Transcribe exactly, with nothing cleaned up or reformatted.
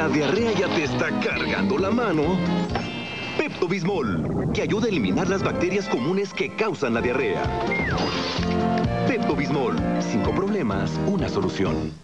la diarrea ya te está cargando la mano, Pepto-Bismol, que ayuda a eliminar las bacterias comunes que causan la diarrea. Pepto-Bismol, cinco problemas, una solución.